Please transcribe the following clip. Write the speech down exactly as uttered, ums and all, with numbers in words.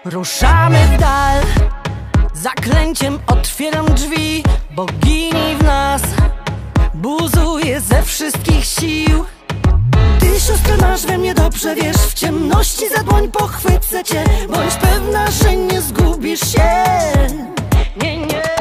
Ruszamy w dal, zaklęciem otwieram drzwi. Bogini w nas buzuje ze wszystkich sił. Ty, siostro, masz we mnie dobrze, wiesz, w ciemności za dłoń pochwycę cię. Bądź pewna, że nie zgubisz się. Nie, nie.